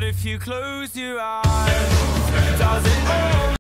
if you close your eyes? Does it all